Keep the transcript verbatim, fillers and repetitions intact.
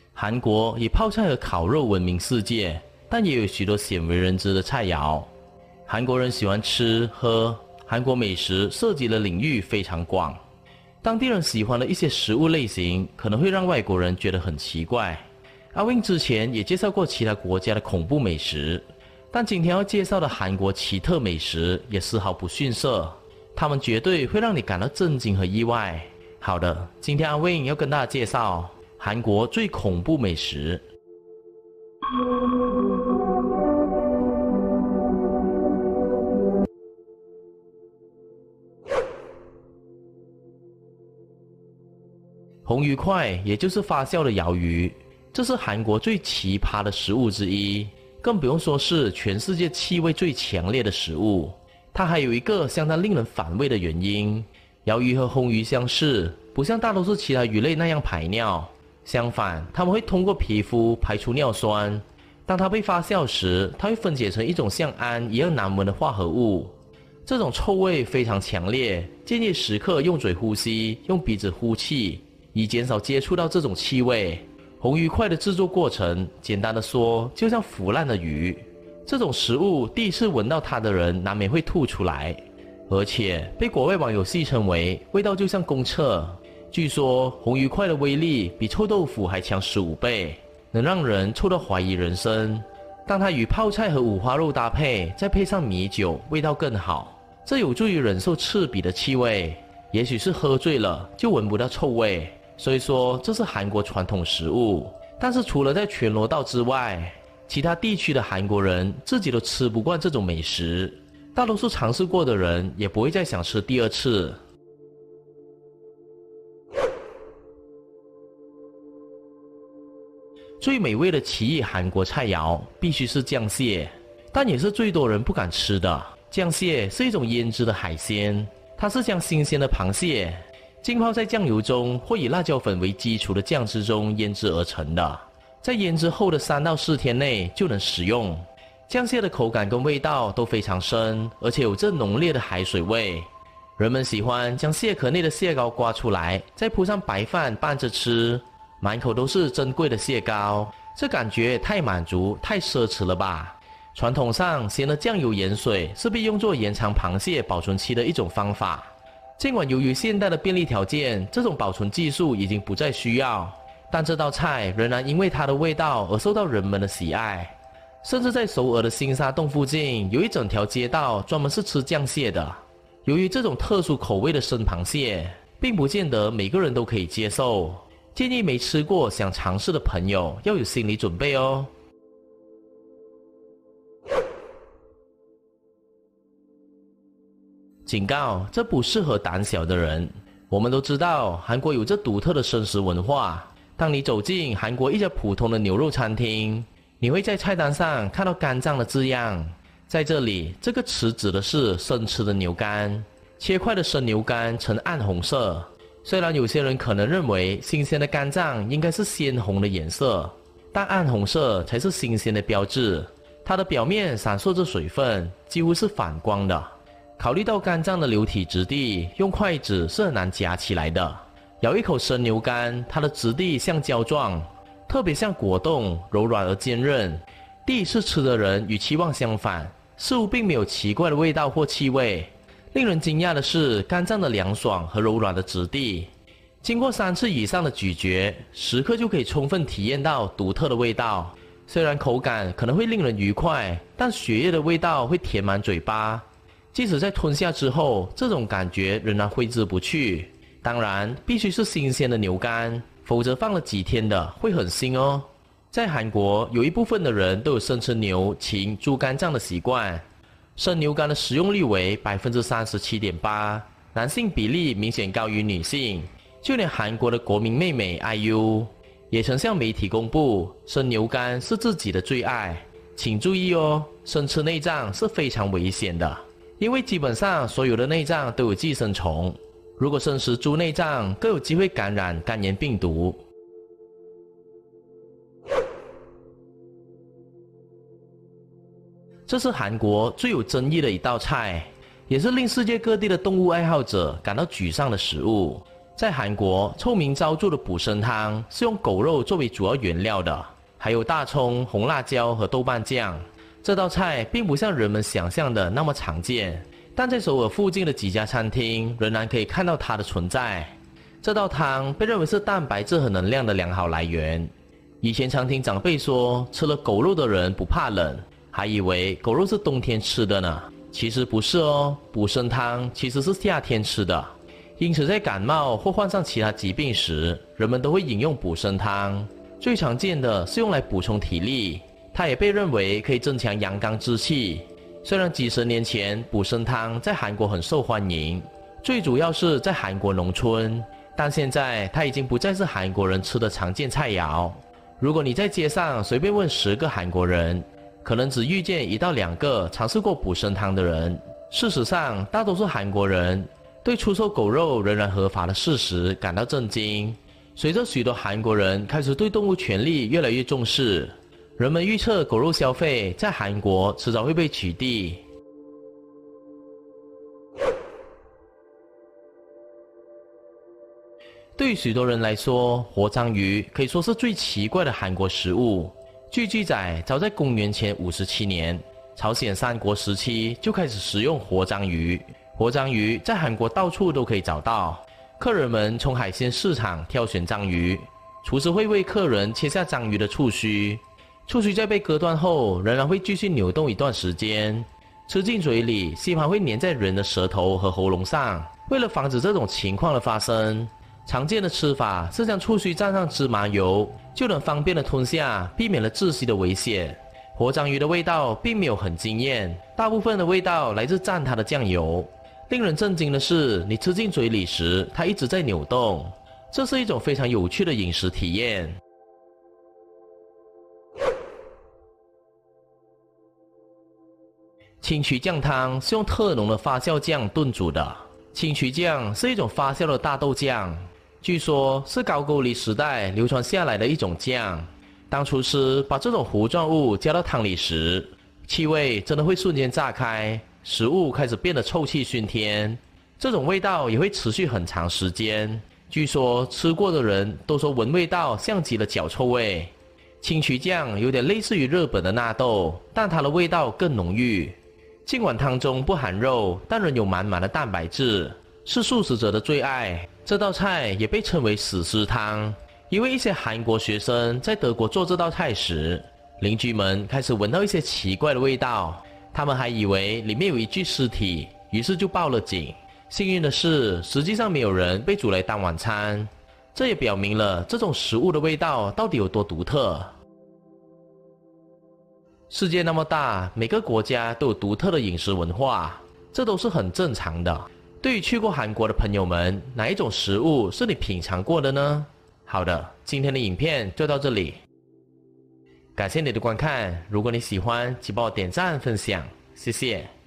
韩国以泡菜和烤肉闻名世界，但也有许多鲜为人知的菜肴。韩国人喜欢吃喝，韩国美食涉及的领域非常广。当地人喜欢的一些食物类型，可能会让外国人觉得很奇怪。阿 Win 之前也介绍过其他国家的恐怖美食，但今天要介绍的韩国奇特美食也丝毫不逊色，它们绝对会让你感到震惊和意外。好的，今天阿 Win 要跟大家介绍韩国最恐怖美食。红鱼块，也就是发酵的鳐鱼，这是韩国最奇葩的食物之一，更不用说是全世界气味最强烈的食物。它还有一个相当令人反胃的原因：鳐鱼和红鱼相似，不像大多数其他鱼类那样排尿，相反，它们会通过皮肤排出尿酸。当它被发酵时，它会分解成一种像氨一样难闻的化合物，这种臭味非常强烈，建议时刻用嘴呼吸，用鼻子呼气，以减少接触到这种气味。红鱼块的制作过程，简单的说，就像腐烂的鱼。这种食物第一次闻到它的人，难免会吐出来，而且被国外网友戏称为味道就像公厕。据说红鱼块的威力比臭豆腐还强十五倍，能让人臭到怀疑人生。当它与泡菜和五花肉搭配，再配上米酒，味道更好，这有助于忍受刺鼻的气味。也许是喝醉了就闻不到臭味，所以说这是韩国传统食物。但是除了在全罗道之外，其他地区的韩国人自己都吃不惯这种美食，大多数尝试过的人也不会再想吃第二次。最美味的奇异韩国菜肴必须是酱蟹，但也是最多人不敢吃的。酱蟹是一种腌制的海鲜，它是将新鲜的螃蟹浸泡在酱油中或以辣椒粉为基础的酱汁中腌制而成的，在腌制后的三到四天内就能食用。酱蟹的口感跟味道都非常深，而且有着浓烈的海水味。人们喜欢将蟹壳内的蟹膏刮出来，再铺上白饭拌着吃，满口都是珍贵的蟹膏，这感觉太满足太奢侈了吧。传统上，咸的酱油盐水是被用作延长螃蟹保存期的一种方法。尽管由于现代的便利条件，这种保存技术已经不再需要，但这道菜仍然因为它的味道而受到人们的喜爱。甚至在首尔的新沙洞附近，有一整条街道专门是吃酱蟹的。由于这种特殊口味的生螃蟹，并不见得每个人都可以接受，建议没吃过想尝试的朋友要有心理准备哦。警告，这不适合胆小的人。我们都知道，韩国有着独特的生食文化。当你走进韩国一家普通的牛肉餐厅，你会在菜单上看到肝脏的字样。在这里，这个词指的是生吃的牛肝，切块的生牛肝呈暗红色。虽然有些人可能认为新鲜的肝脏应该是鲜红的颜色，但暗红色才是新鲜的标志。它的表面闪烁着水分，几乎是反光的。考虑到肝脏的流体质地，用筷子是很难夹起来的。咬一口生牛肝，它的质地像胶状，特别像果冻，柔软而坚韧。第一次吃的人与期望相反，似乎并没有奇怪的味道或气味。令人惊讶的是肝脏的凉爽和柔软的质地。经过三次以上的咀嚼，食客就可以充分体验到独特的味道。虽然口感可能会令人愉快，但血液的味道会填满嘴巴。即使在吞下之后，这种感觉仍然挥之不去。当然，必须是新鲜的牛肝，否则放了几天的会很腥哦。在韩国，有一部分的人都有生吃牛、禽、猪肝脏的习惯。生牛肝的使用率为 百分之三十七点八， 男性比例明显高于女性。就连韩国的国民妹妹 I U 也曾向媒体公布，生牛肝是自己的最爱。请注意哦，生吃内脏是非常危险的，因为基本上所有的内脏都有寄生虫。如果生食猪内脏，更有机会感染肝炎病毒。这是韩国最有争议的一道菜，也是令世界各地的动物爱好者感到沮丧的食物。 在韩国，臭名昭著的补参汤是用狗肉作为主要原料的，还有大葱、红辣椒和豆瓣酱。这道菜并不像人们想象的那么常见，但在首尔附近的几家餐厅仍然可以看到它的存在。这道汤被认为是蛋白质和能量的良好来源。以前常听长辈说，吃了狗肉的人不怕冷，还以为狗肉是冬天吃的呢。其实不是哦，补参汤其实是夏天吃的。因此在感冒或患上其他疾病时，人们都会饮用补参汤。最常见的是用来补充体力，它也被认为可以增强阳刚之气。虽然几十年前补参汤在韩国很受欢迎，最主要是在韩国农村，但现在它已经不再是韩国人吃的常见菜肴。如果你在街上随便问十个韩国人，可能只遇见一到两个尝试过补参汤的人。事实上，大多数韩国人对出售狗肉仍然合法的事实感到震惊。随着许多韩国人开始对动物权利越来越重视，人们预测狗肉消费在韩国迟早会被取缔。对于许多人来说，活章鱼可以说是最奇怪的韩国食物。据记载，早在公元前五十七年，朝鲜三国时期就开始食用活章鱼。活章鱼在韩国到处都可以找到，客人们从海鲜市场挑选章鱼，厨师会为客人切下章鱼的触须，触须在被割断后仍然会继续扭动一段时间，吃进嘴里，吸盘会粘在人的舌头和喉咙上。为了防止这种情况的发生，常见的吃法是将触须蘸上芝麻油，就能方便的吞下，避免了窒息的危险。活章鱼的味道并没有很惊艳，大部分的味道来自蘸它的酱油。令人震惊的是，你吃进嘴里时，它一直在扭动，这是一种非常有趣的饮食体验。清渠酱汤是用特浓的发酵酱炖煮的。清渠酱是一种发酵的大豆酱，据说是高句丽时代流传下来的一种酱。当厨师把这种糊状物加到汤里时，气味真的会瞬间炸开，食物开始变得臭气熏天。这种味道也会持续很长时间，据说吃过的人都说闻味道像极了脚臭味。清渠酱有点类似于日本的纳豆，但它的味道更浓郁。尽管汤中不含肉，但仍有满满的蛋白质，是素食者的最爱。这道菜也被称为死尸汤，因为一些韩国学生在德国做这道菜时，邻居们开始闻到一些奇怪的味道，他们还以为里面有一具尸体，于是就报了警。幸运的是，实际上没有人被煮来当晚餐，这也表明了这种食物的味道到底有多独特。世界那么大，每个国家都有独特的饮食文化，这都是很正常的。对于去过韩国的朋友们，哪一种食物是你品尝过的呢？好的，今天的影片就到这里，感谢你的观看。如果你喜欢，请帮我点赞分享，谢谢。